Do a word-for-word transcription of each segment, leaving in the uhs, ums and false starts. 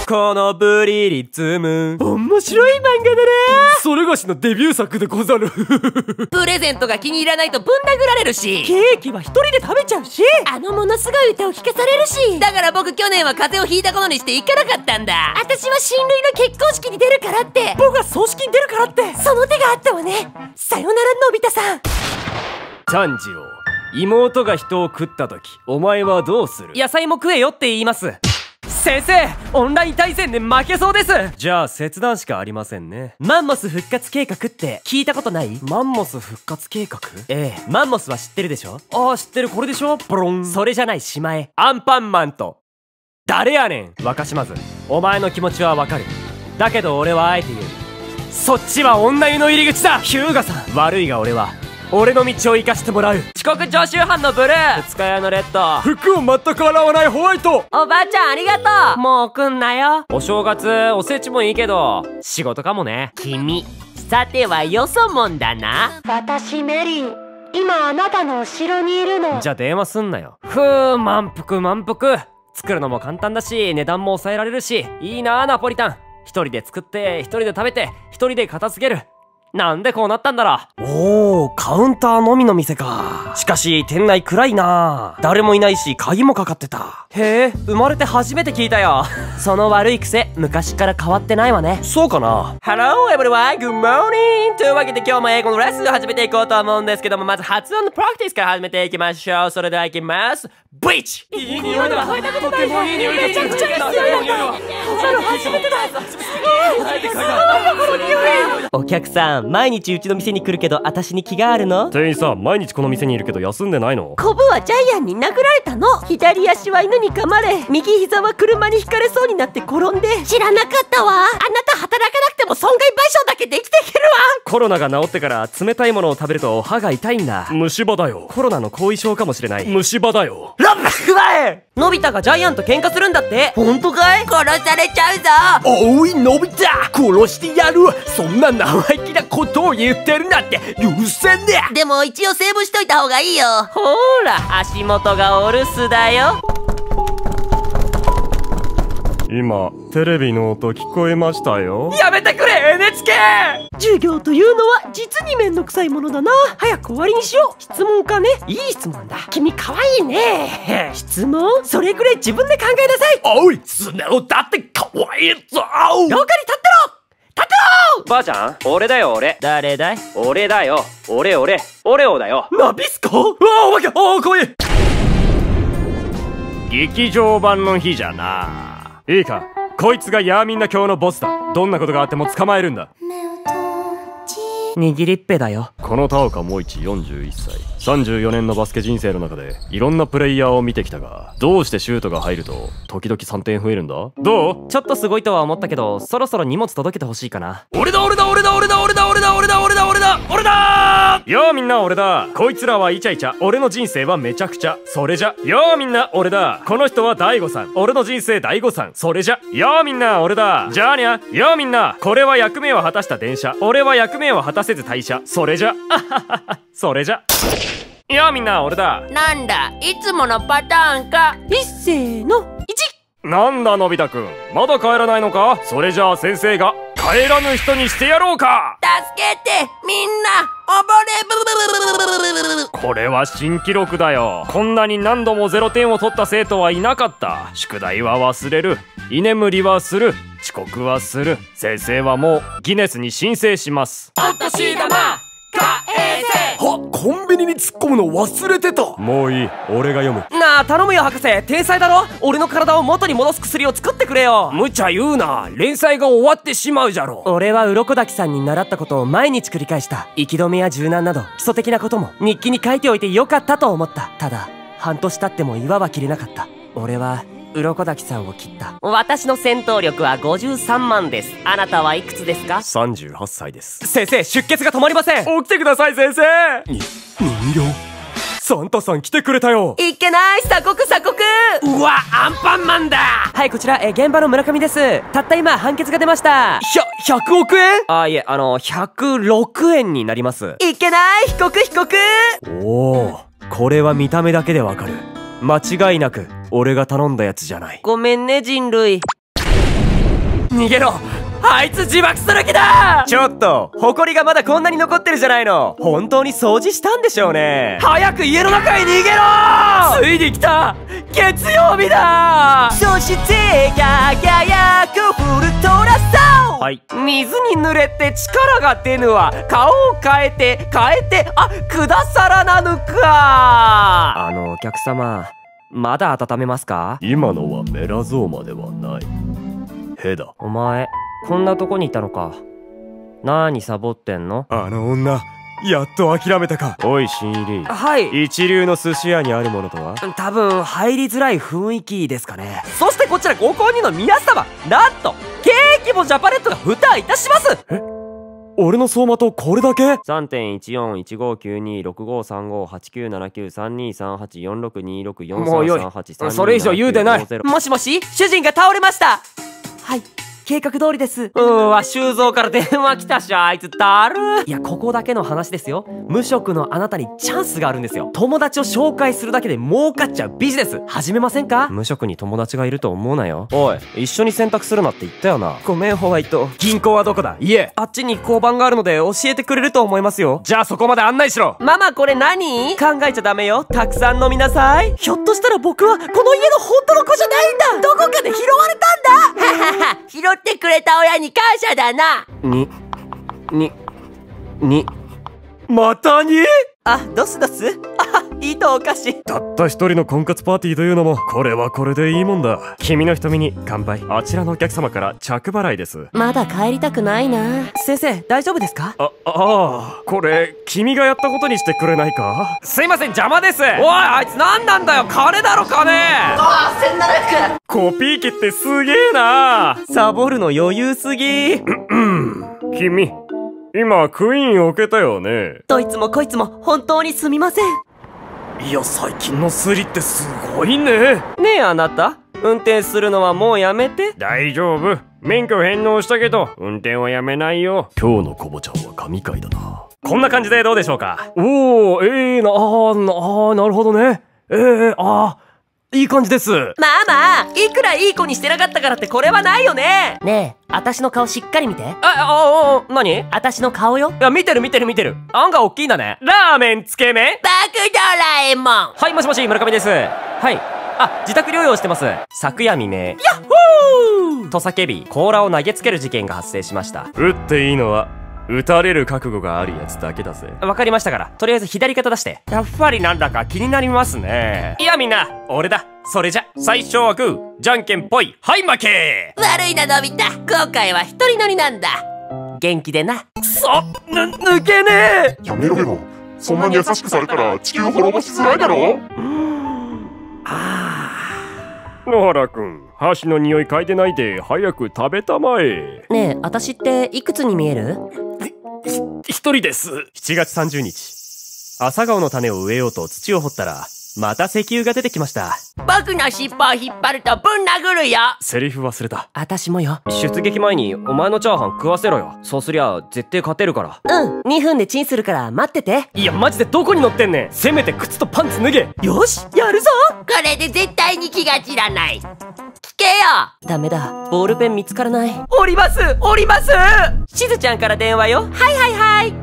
このブリリズム。 面白い漫画だな。 それがしのデビュー作でござる。 プレゼントが気に入らないとぶん殴られるし、 ケーキは一人で食べちゃうし、あのものすごい歌を聴かされるし。 だから僕去年は風邪をひいたことにして行かなかったんだ。 私は親類の結婚式に出るからって。僕は葬式に出るからって。その手があったわね。さよならのび太さん。 炭治郎、妹が人を食った時お前はどうする？ 野菜も食えよって言います。先生、オンライン対戦で負けそうです。 じゃあ切断しかありませんね。 マンモス復活計画って聞いたことない？ マンモス復活計画？ ええ、マンモスは知ってるでしょ？ ああ、知ってる。これでしょ？ボロン。 それじゃないしまえ。 アンパンマンと。誰やねん。若島津、お前の気持ちはわかる。だけど俺はあえて言う。そっちは女湯の入り口だ。 ヒューガさん、 悪いが俺は俺の道を生かしてもらう。 遅刻常習犯のブルー、 二日屋のレッド、服を全く洗わないホワイト。 おばあちゃんありがとう。もう来んなよ。 お正月おせちもいいけど仕事かもね。 君さてはよそもんだな。 私メリン、今あなたの後ろにいるの。 じゃあ電話すんなよ。ふう、満腹満腹。作るのも簡単だし値段も抑えられるしいいなあ。ナポリタン一人で作って一人で食べて一人で片付ける。なんでこうなったんだろう。 おお、カウンターのみの店か。しかし店内暗いな。誰もいないし鍵もかかってた。へえ、生まれて初めて聞いたよ。その悪い癖昔から変わってないわね。 そうかな。 Hello everyone, good morning というわけで今日も英語のレッスンを始めていこうと思うんですけども、まず発音のプラクティスから始めていきましょう。それではいきます。ブリッジ。 いい匂いだ。とてもいい匂いだ。 めちゃくちゃいい匂いだ。こんなの初めてだ。すごいよこの匂い。 お客さん、毎日うちの店に来るけど私に気があるの？ 店員さん、毎日この店にいるけど休んでないの？ コブはジャイアンに殴られたの。左足は犬に噛まれ、右膝は車にひかれそうになって転んで。知らなかったわ。あなた働かなくても損害賠償だけで生きていけるわ。 コロナが治ってから冷たいものを食べると歯が痛いんだ。虫歯だよ。コロナの後遺症かもしれない。虫歯だよ。 ラブック前のび太がジャイアンと喧嘩するんだって。本当かい？ 殺されちゃうぞ。 おいのび太、殺してやる。そんな生意気なことを言ってるなんて許せんね。 でも一応セーブしといた方がいいよ。 ほーら、足元がお留守だよ。 今テレビの音聞こえましたよ。 やめてくれ エヌエイチケー。 授業というのは実にめんどくさいものだな。早く終わりにしよう。質問かね。いい質問だ。君かわいいね。質問？それくらい自分で考えなさい。 おい、素直だってかわいいぞ。 廊下に立ってろ。立てろ。 ばあちゃん、俺だよ俺。 誰だい？ 俺だよ。俺俺オレオだよ。 ナビスコ？ うわ、お化け。ああ、怖い。劇場版の日じゃな。いいか、こいつがヤーミンナ教のボスだ。どんなことがあっても捕まえるんだ。 握りっぺだよ。 この田岡萌一よんじゅういっさい、さんじゅうよねんのバスケ人生の中でいろんなプレイヤーを見てきたが、どうしてシュートが入ると時々さんてん増えるんだ？どう？ ちょっとすごいとは思ったけど、そろそろ荷物届けてほしいかな。 俺だ俺だ俺だ俺だ俺だ俺だ俺だ俺だ俺だ俺だよーみんな俺だ。こいつらはイチャイチャ、俺の人生はめちゃくちゃ。それじゃよーみんな俺だ。この人は大悟さん、俺の人生大悟さん。それじゃよーみんな俺だ。じゃあにゃよーみんな、これは役目を果たした電車、俺は役目を果たせず退社。それじゃそれじゃよーみんな俺だ。 なんだ、いつものパターンか。 いっせーの、いち。 なんだのび太くん、まだ帰らないのか？それじゃあ先生が帰らぬ人にしてやろうか。 助けてみんな、溺れ。 これは新記録だよ。こんなに何度もゼロてんを取った生徒はいなかった。宿題は忘れる、居眠りはする、遅刻はする。先生はもうギネスに申請します。 お年玉返せ。 は、コンビニに突っ込むの忘れてた。もういい、俺が読む。 なあ頼むよ博士、天才だろ。俺の体を元に戻す薬を作ってくれよ。 無茶言うな、連載が終わってしまうじゃろ。 俺は鱗滝さんに習ったことを毎日繰り返した。息止めや柔軟など基礎的なことも日記に書いておいてよかったと思った。ただ半年経っても岩は切れなかった。俺は鱗滝さんを切った。私の戦闘力はごじゅうさんまんです。あなたはいくつですか？ さんじゅうはっさいです。 先生、出血が止まりません。 起きてください先生。に人形、サンタさん来てくれたよ。 いけない、鎖国鎖国。 うわ、アンパンマンだ。 はい、こちらえ現場の村上です。たった今判決が出ました。 ひゃひゃくおくえん？ あ、いえ、あのひゃくろくえんになります。 いけない、被告被告。 おお、これは見た目だけでわかる。間違いなく俺が頼んだやつじゃない。 ごめんね人類。 逃げろ。あいつ自爆する気だ。ちょっと、埃がまだこんなに残ってるじゃないの。本当に掃除したんでしょうね。早く家の中へ逃げろ。ついに来た月曜日だ。そして輝くウルトラソウル。はい。水に濡れて力が出ぬわ。顔を変えて変えて、あ、くださらなぬか。あのお客様、まだ温めますか？ 今のはメラゾーマではない。ヘだ。 お前こんなとこにいたのか。なーにサボってんの？ あの女、やっと諦めたか。おい新入り。 はい。 一流の寿司屋にあるものとは？ 多分入りづらい雰囲気ですかね。そしてこちらご購入の皆様、なんとケーキもジャパネットが負担いたします。 え、俺の相馬とこれだけ？ さんてんいちよんいちごきゅうにろくごさんごはちきゅうななきゅうさんにさんはちよんろくにろくよんさんさんはちさんに。 それ以上言うでない。 もしもし、主人が倒れました。はい、計画通りです。うーわ、修造から電話来たし、あいつだる。いや、ここだけの話ですよ。無職のあなたにチャンスがあるんですよ。友達を紹介するだけで儲かっちゃうビジネス始めませんか？無職に友達がいると思うなよ。おい、一緒に選択するなって言ったよな。ごめん、ホワイト。 銀行はどこだ？家。 あっちに交番があるので教えてくれると思いますよ。 じゃあそこまで案内しろ。 ママ、これ何？考えちゃダメよ。たくさん飲みなさい。ひょっとしたら僕はこの家の本当の子じゃないんだ。どこかで拾われたんだ。 ははは、拾ってくれた親に感謝だな。 に、に、に、 またに？ あ、ドスドス？あ、いいとお菓子。 たった一人の婚活パーティーというのも、これはこれでいいもんだ。君の瞳に乾杯。あちらのお客様から着払いです。 まだ帰りたくないな。 先生、大丈夫ですか？ あ、ああ、これ、君がやったことにしてくれないか？ すいません、邪魔です。おい、あいつ何なんだよ。金だろ、金。 ああ、せんななひゃく。 コピー機ってすげえな。 サボるの余裕すぎ。 君、今クイーン置けたよね。 どいつもこいつも本当にすみません。 いや、最近のスリってすごいね。 ねえ、あなた、運転するのはもうやめて。 大丈夫、免許返納したけど運転はやめないよ。今日のコボちゃんは神回だな。こんな感じでどうでしょうか？おお、ええー、な、あーな、あーなるほどね。ええー、あーいい感じです。 まあまあ、いくらいい子にしてなかったからってこれはないよね。 ねえ、私の顔しっかり見て。 あ、あ、あ、何？ 私の顔よ。 いや、見てる見てる見てる。案が大きいんだね。ラーメンつけ麺？ バクドラえもん。 はい、もしもし、村上です。はい。あ、自宅療養してます。昨夜未明、ヤッホーと叫び、甲羅を投げつける事件が発生しました。 撃っていいのは撃たれる覚悟があるやつだけだぜ。 わかりましたから、とりあえず左肩出して。やっぱりなんだか気になりますね。いや、みんな俺だ。それじゃ最初はグー、じゃんけんぽい、はい負け。 悪いな、のび太。今回は一人乗りなんだ。元気でな。 くそ、ぬ、抜けねえ。 やめろよ。そんなに優しくされたら地球滅ぼしづらいだろ。 ああ。野原くん、箸の匂い嗅いでないで早く食べたまえ。 ねえ、私っていくつに見える？ 一人です。しちがつさんじゅうにち、朝顔の種を植えようと土を掘ったらまた石油が出てきました。 僕の尻尾を引っ張るとぶん殴るよ。 セリフ忘れた。 私もよ。 出撃前にお前のチャーハン食わせろよ。そうすりゃ絶対勝てるから。 うん、にふんでチンするから待ってて。 いや、マジでどこに乗ってんねん。せめて靴とパンツ脱げ。 よし、やるぞ。 これで絶対に気が散らない。聞けよ。 ダメだ、ボールペン見つからない。 降ります降ります。しずちゃんから電話よ。 はいはいはい。ザ・ワール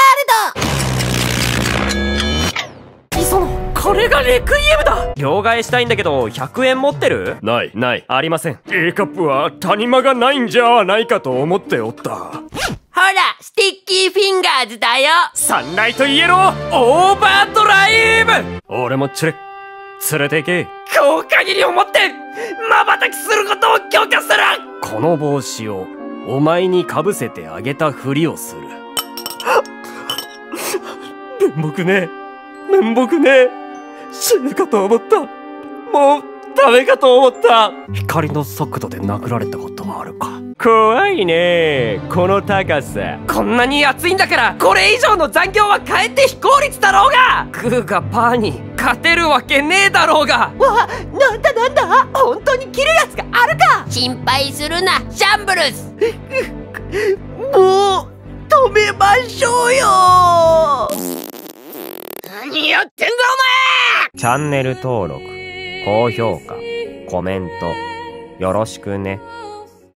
ド。 磯野、これがレクイエムだ。両替したいんだけどひゃくえん持ってる？ ないないありません。 A カップは谷間がないんじゃないかと思っておった。 ほら、スティッキーフィンガーズだよ。 サンライトイエローオーバードライブ。俺もチュレ連れて行け。 今日限りをもって瞬きすることを許可する。 この帽子をお前にかぶせてあげたふりをする。面目ねえ、面目ねえ。死ぬかと思った。もうダメかと思った。光の速度で殴られたことはあるか。 怖いね、この高さ。こんなに暑いんだからこれ以上の残業はかえって非効率だろうが。グーがパーに勝てるわけねえだろうが。 わ、なんだなんだ、本当に切るやつがあるか。 心配するな、シャンブルス。 もう止めましょうよ。 何やってんだチャンネル登録、高評価、コメントよろしくね。